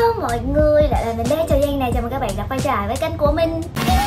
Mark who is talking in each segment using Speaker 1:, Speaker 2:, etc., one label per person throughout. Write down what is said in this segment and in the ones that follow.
Speaker 1: mọi người, lại là mình Đê Chào Giang này. Chào mừng các bạn đã quay trở lại với kênh của mình.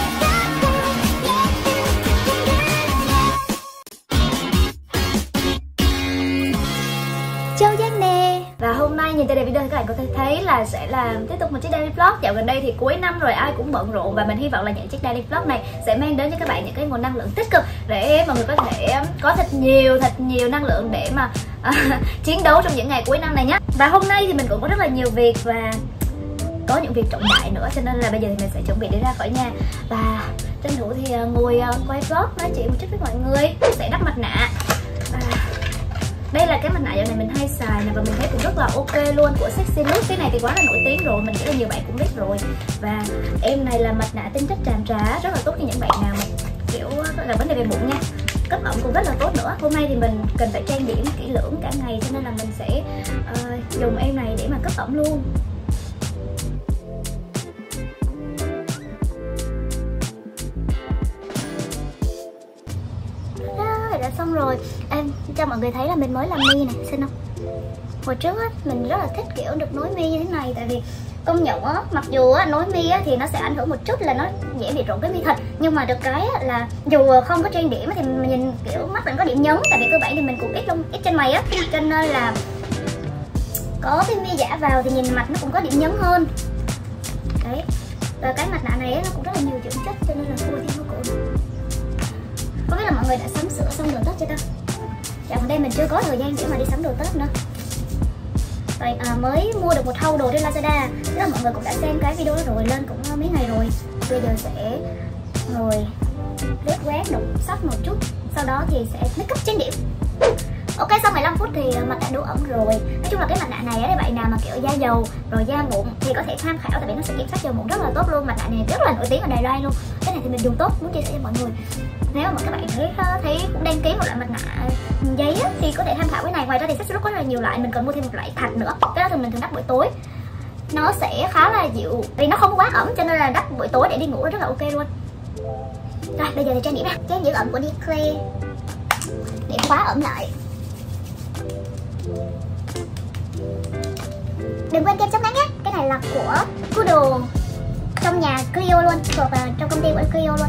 Speaker 1: Chào Giang nè. Và hôm nay nhìn từ video thì các bạn có thể thấy là sẽ là tiếp tục một chiếc daily vlog. Dạo gần đây thì cuối năm rồi ai cũng bận rộn, và mình hy vọng là những chiếc daily vlog này sẽ mang đến cho các bạn những cái nguồn năng lượng tích cực để mọi người có thể có thật nhiều năng lượng để mà chiến đấu trong những ngày cuối năm này nhé. Và hôm nay thì mình cũng có rất là nhiều việc và có những việc trọng đại nữa, cho nên là bây giờ thì mình sẽ chuẩn bị đi ra khỏi nhà và tranh thủ thì ngồi quay vlog nói chuyện một chút với mọi người. Mình sẽ đắp mặt nạ. Đây là cái mặt nạ dạo này mình hay xài và mình thấy cũng rất là ok luôn, của Sexy Look. Cái này thì quá là nổi tiếng rồi, mình nghĩ là nhiều bạn cũng biết rồi. Và em này là mặt nạ tinh chất tràm trá, rất là tốt cho những bạn nào mà kiểu là vấn đề về bụng nha. Cấp ẩm cũng rất là tốt nữa. Hôm nay thì mình cần phải trang điểm kỹ lưỡng cả ngày, cho nên là mình sẽ dùng em này để mà cấp ẩm luôn. Đã xong rồi. Em cho mọi người thấy là mình mới làm mi này, xinh không? Hồi trước á, mình rất là thích kiểu được nối mi như thế này, tại vì công nhận á, mặc dù á, nối mi á, thì nó sẽ ảnh hưởng một chút là nó dễ bị rụng cái mi thật, nhưng mà được cái á, là dù không có trang điểm thì mình nhìn kiểu mắt mình có điểm nhấn, tại vì cơ bản thì mình cũng ít trên mày á, cho nên là có cái mi giả vào thì nhìn mặt nó cũng có điểm nhấn hơn. Đấy. Và cái mặt nạ này á, nó cũng rất là nhiều dưỡng chất, cho nên là cua thêm nó cổ. Không biết là mọi người đã sắm sửa xong đồ Tết chưa ta? Dạo gần đây mình chưa có thời gian để mà đi sắm đồ Tết nữa. Rồi mới mua được một thau đồ trên Lazada. Tức là mọi người cũng đã xem cái video đó rồi, lên cũng mấy ngày rồi. Bây giờ sẽ ngồi lướt web đọc sách một chút, sau đó thì sẽ make up trang điểm. Ok, sau 15 phút thì mặt đã đủ ẩm rồi. Nói chung là cái mặt nạ này á, bạn nào mà kiểu da dầu rồi da mụn thì có thể tham khảo, tại vì nó sẽ kiểm soát dầu mụn rất là tốt luôn. Mặt nạ này rất là nổi tiếng ở Đài Loan luôn. Cái này thì mình dùng tốt, muốn chia sẻ cho mọi người. Nếu mà các bạn thấy cũng đăng ký một loại mặt nạ giấy á, thì có thể tham khảo cái này. Ngoài ra thì Sexy Look có rất là nhiều loại, mình còn mua thêm một loại thạch nữa. Cái đó thì mình thường đắp buổi tối, nó sẽ khá là dịu vì nó không quá ẩm, cho nên là đắp buổi tối để đi ngủ rất là ok luôn. Rồi bây giờ thì trang điểm ra, trang giữ ẩm của Declare để khóa ẩm lại. Đừng quên kem chống nắng nhé, cái này là của Poodle trong nhà Clio luôn, thuộc trong công ty của Clio luôn.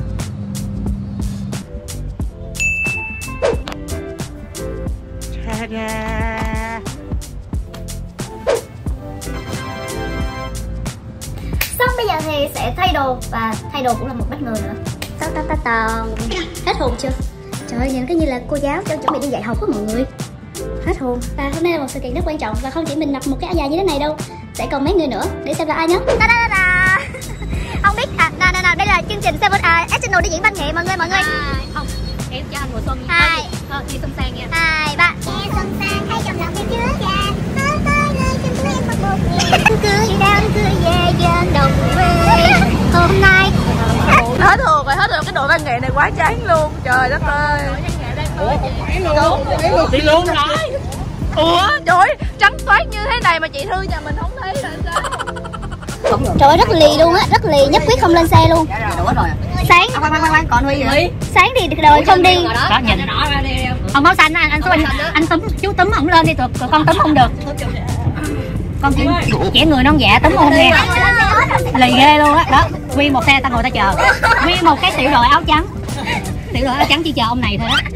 Speaker 1: Xong bây giờ thì sẽ thay đồ, và thay đồ cũng là một bất ngờ nữa. Hết hồn chưa? Trời ơi, nhìn cái như là cô giáo cho chuẩn bị đi dạy học đó mọi người. Hết hồn. Và hôm nay là một sự kiện rất quan trọng, và không chỉ mình mặc một cái áo dài như thế này đâu, sẽ còn mấy người nữa, để xem là ai nhé. Không biết nào, đây là chương trình Seven National để diễn văn nghệ mọi người.
Speaker 2: Không, em cho anh mùa xuân. Đi Xuân Sang nha. 2, 3.
Speaker 3: Nghe Xuân Sang thấy trong lòng em chứa tràn, nói tới nơi chân của em một niềm cười đau cười về dân đồng quê. Hôm nay
Speaker 2: Hết hồn rồi, hết rồi, cái đội văn nghệ này quá chán luôn. Trời đất ơi.
Speaker 4: Ủa không phải luôn. Chị luôn rồi.
Speaker 2: Ủa trời ơi, trắng toát như thế này mà chị Thư nhà mình không thấy là sao?
Speaker 1: Trời ơi, rất lì luôn á, rất lì, nhất quyết không lên xe luôn. Sáng
Speaker 2: Còn Huy vậy?
Speaker 1: Sáng thì đời không đi.
Speaker 4: Đó nhìn không báo xanh anh túm, chú túm ổng lên đi, tụi con túm không được. Con trẻ người non dạ túm không nghe, lì ghê luôn á. Đó nguyên một xe ta ngồi ta chờ, nguyên một cái tiểu đội áo trắng chỉ chờ ông này thôi đó.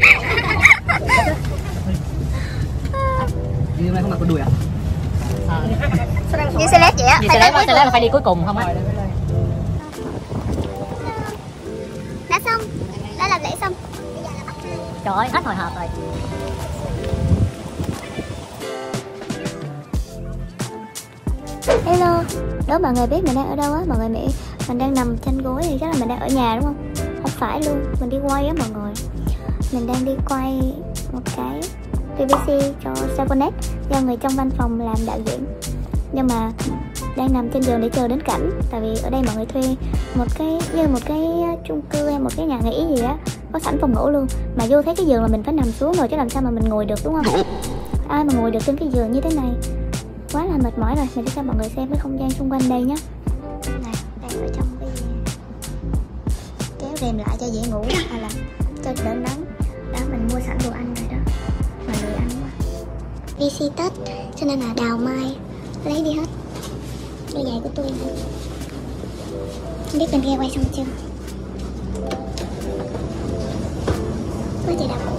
Speaker 2: Hôm nay không mặc quần đùi à?
Speaker 1: Đi xe lét vậy á.
Speaker 4: Đi xe lét là phải đi cuối cùng không á.
Speaker 3: đã xong, đã làm lễ xong.
Speaker 4: Trời ơi, hết hồi hộp rồi.
Speaker 1: Hello, đố mọi người biết mình đang ở đâu á. Mọi người nghĩ mình đang nằm trên gối thì chắc là mình đang ở nhà đúng không? Không phải luôn, mình đi quay á mọi người. Mình đang đi quay một cái PVC cho Sevonet do người trong văn phòng làm đạo diễn. Nhưng mà đang nằm trên giường để chờ đến cảnh. Tại vì ở đây mọi người thuê một cái chung cư hay một cái nhà nghỉ gì á, có sẵn phòng ngủ luôn. Mà vô thấy cái giường là mình phải nằm xuống rồi, chứ làm sao mà mình ngồi được đúng không? Ai mà ngồi được trên cái giường như thế này, quá là mệt mỏi rồi. Mình sẽ cho mọi người xem cái không gian xung quanh đây nhé. Này, đang ở trong cái kéo rèm lại cho dễ ngủ, hay là cho đỡ nắng. Đó, mình mua sẵn đồ ăn rồi đó, mà lười ăn quá.
Speaker 3: Đi si Tết cho nên là đào mai lấy đi hết. Đôi giày của tôi. Không biết bên kia quay xong chưa? Quá trời đau.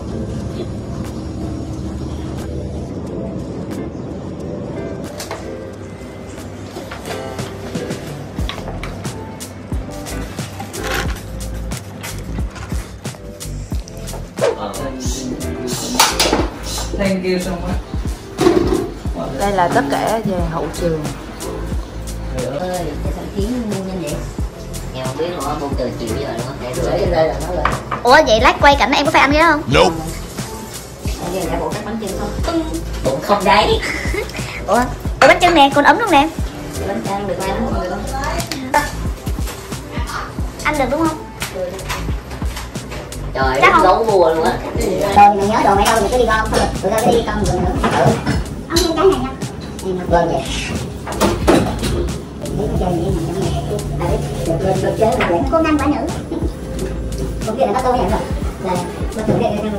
Speaker 5: Thank you so much.
Speaker 2: Đây là tất cả về hậu trường.
Speaker 4: Ơi, cái sáng kiến mua nhanh vậy? Em không biết luôn á, buông từ chiều giờ nữa. Để rửa trên đây là nó lên.
Speaker 1: Ủa vậy lát quay cảnh em có phải ăn cái đó không?
Speaker 6: Nope.
Speaker 4: Đây là bộ các bánh chưng không? Bụng không đấy.
Speaker 1: Ủa bánh chưng nè, còn ấm luôn nè.
Speaker 4: Bánh chưng được ai lắm không được không?
Speaker 1: Ăn được đúng không?
Speaker 4: Trời,
Speaker 1: chắc
Speaker 4: nó gấu bùa luôn á.
Speaker 3: Rồi mày nhớ đồ mày đâu mày cứ đi con, không tụi tao cứ đi con rồi nữa. Ông thêm cái này nha.
Speaker 4: Vâng vậy.
Speaker 3: Để con chơi gì mà được chơi là cô nam quả nữ. Cũng kia là có tôi vậy rồi. Là nó thử đây đây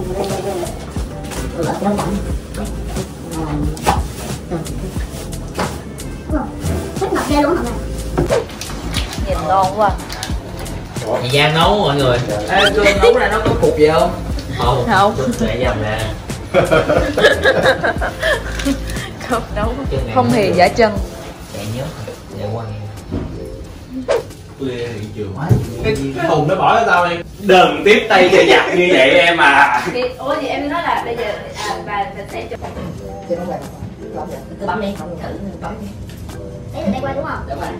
Speaker 3: thích ngọt ghê luôn mọi người.
Speaker 2: Nhìn ngon quá.
Speaker 5: Thời gian nấu mọi người. Ê, cơm nấu ra nó có cục gì không?
Speaker 2: Không.
Speaker 5: Để dầm nè.
Speaker 2: Không nấu. Không hề giả chân.
Speaker 5: Chạy nhớ. Để quăng. Cái thùng nó bỏ cho tao đi. Đừng tiếp tay cho giặt như vậy em à.
Speaker 2: Ủa thì em nói là bây giờ bà sẽ cho.
Speaker 4: Chưa bấm lên. Cứ bấm đi, không thử bấm đi.
Speaker 1: Đấy là đây quay đúng không?
Speaker 4: Đúng rồi.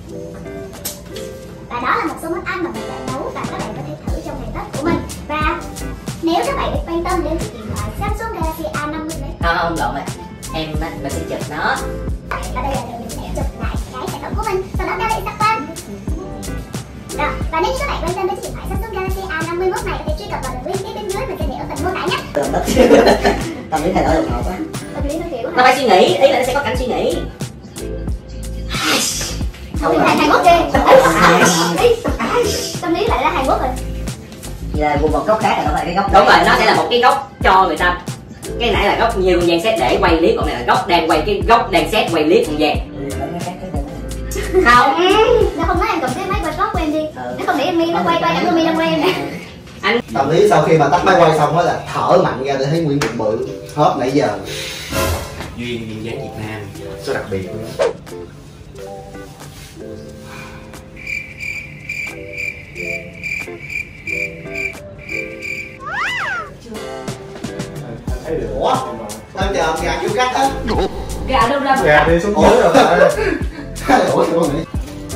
Speaker 3: Và đó là một số món ăn mà mình đã nấu và các bạn có thể thử trong ngày Tết của mình. Và nếu các bạn quan tâm đến chiếc điện thoại Samsung Galaxy A50 đấy.
Speaker 4: Không lộn rồi. Mình sẽ chụp nó.
Speaker 3: Và đây là mình sẽ chụp lại cái sản phẩm của mình, sau đó đeo lên Instagram. Rồi, và nếu như các bạn quan tâm đến chiếc điện thoại Samsung Galaxy A51 này, có thể truy cập vào đường link phía bên dưới mình sẽ để ở phần mô tả nhé.
Speaker 4: Tâm lý thay đổi đột ngột quá.
Speaker 1: Tâm lý nó kiểu
Speaker 4: Nó phải suy nghĩ, ý là nó sẽ có cảnh suy nghĩ.
Speaker 1: Tâm lý lại Hàn Quốc ghê. Tâm lý lại là Hàn Quốc rồi.
Speaker 4: Vậy là một góc khác là nó phải cái góc. Đúng rồi, nó sẽ là một cái góc cho người ta. Cái nãy là góc nhiều con dàn xét để quay clip, còn này là góc đang quay cái góc đang xét quay clip con dàn. Không.
Speaker 1: Nó không nói em cầm cái máy quay shot của em đi. Nó không để em mi nó quay ảnh mi đang quay em nè.
Speaker 4: Anh
Speaker 7: Tâm lý sau khi mà tắt máy quay xong đó là thở mạnh ra để thấy nguyên bụng bự hết nãy giờ.
Speaker 5: Duyên duyên dáng Việt Nam số đặc biệt luôn.
Speaker 7: Ủa? Tao chờ gà vô cắt á.
Speaker 2: Gà đâu ra mà
Speaker 7: Gà đi xuống dưới rồi. Ủa sao con nghĩ?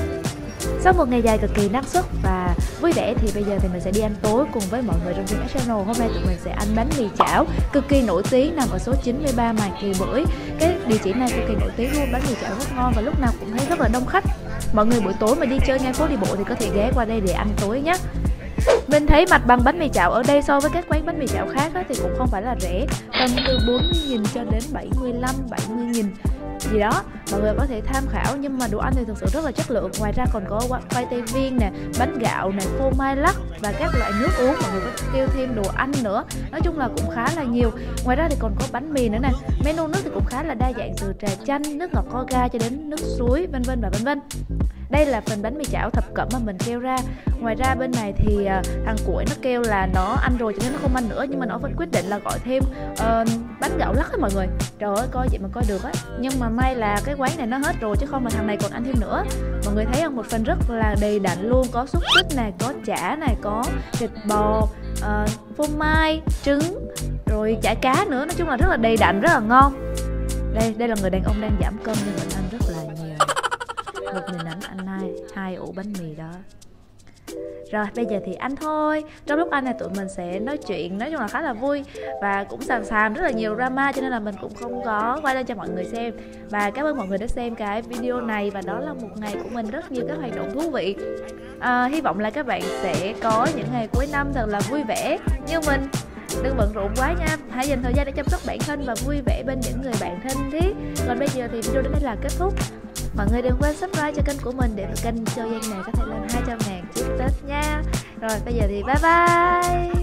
Speaker 2: Sau một ngày dài cực kỳ năng suất và vui vẻ thì bây giờ thì mình sẽ đi ăn tối cùng với mọi người trong Dream Channel. Hôm nay tụi mình sẽ ăn bánh mì chảo cực kỳ nổi tiếng nằm ở số 93 Mạc Thị Bưởi. Cái địa chỉ này cực kỳ nổi tiếng luôn, bánh mì chảo rất ngon và lúc nào cũng thấy rất là đông khách. Mọi người buổi tối mà đi chơi ngay phố đi bộ thì có thể ghé qua đây để ăn tối nhé. Mình thấy mặt bằng bánh mì chảo ở đây so với các quán bánh mì chảo khác thì cũng không phải là rẻ, tầm từ 40.000 cho đến 75-70.000 gì đó. Mọi người có thể tham khảo nhưng mà đồ ăn thì thực sự rất là chất lượng. Ngoài ra còn có khoai tây viên nè, bánh gạo nè, phô mai lắc và các loại nước uống. Mọi người có kêu thêm đồ ăn nữa. Nói chung là cũng khá là nhiều. Ngoài ra thì còn có bánh mì nữa nè. Menu nước thì cũng khá là đa dạng, từ trà chanh, nước ngọt coca cho đến nước suối vân vân và vân vân. Đây là phần bánh mì chảo thập cẩm mà mình kêu ra. Ngoài ra bên này thì thằng Củi nó kêu là nó ăn rồi cho nên nó không ăn nữa, nhưng mà nó vẫn quyết định là gọi thêm bánh gạo lắc ấy mọi người. Trời ơi, coi vậy mà coi được á. Nhưng mà may là cái quán này nó hết rồi chứ không mà thằng này còn ăn thêm nữa. Mọi người thấy không, một phần rất là đầy đặn luôn. Có xúc xích này, có chả này, có thịt bò, phô mai, trứng, rồi chả cá nữa. Nói chung là rất là đầy đặn, rất là ngon. Đây là người đàn ông đang giảm cân nhưng mình ăn rất là nhiều. Một mình ăn hai ổ bánh mì đó. Rồi bây giờ thì ăn thôi. Trong lúc ăn này tụi mình sẽ nói chuyện, nói chung là khá là vui và cũng xàm rất là nhiều drama, cho nên là mình cũng không có quay lên cho mọi người xem. Và cảm ơn mọi người đã xem cái video này. Và đó là một ngày của mình rất nhiều các hoạt động thú vị. Hy vọng là các bạn sẽ có những ngày cuối năm thật là vui vẻ như mình. Đừng bận rộn quá nha, hãy dành thời gian để chăm sóc bản thân và vui vẻ bên những người bạn thân thiết. Còn bây giờ thì video đến đây là kết thúc. Mọi người đừng quên subscribe cho kênh của mình để kênh Châu Giang này có thể lên 200.000 trước Tết nha. Rồi bây giờ thì bye bye.